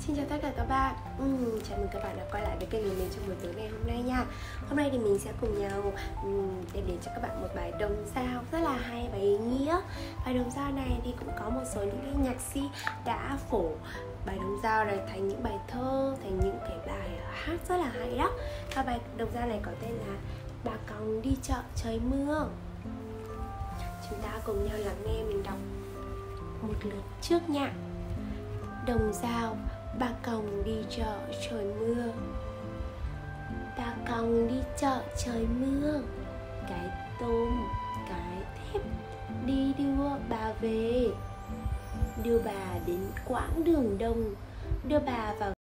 Xin chào tất cả các bạn. Chào mừng các bạn đã quay lại với kênh của mình trong buổi tối ngày hôm nay nha. Hôm nay thì mình sẽ cùng nhau đem đến cho các bạn một bài đồng dao rất là hay và ý nghĩa. Bài đồng dao này thì cũng có một số những cái nhạc sĩ đã phổ bài đồng dao này thành những bài thơ, thành những cái bài hát rất là hay đó. Và bài đồng dao này có tên là Bà Còng Đi Chợ Trời Mưa. Chúng ta cùng nhau lắng nghe mình đọc một lượt trước nha. Đồng dao, bà còng đi chợ trời mưa. Bà còng đi chợ trời mưa, cái tôm, cái thép đi đưa bà về. Đưa bà đến quãng đường đông, đưa bà vào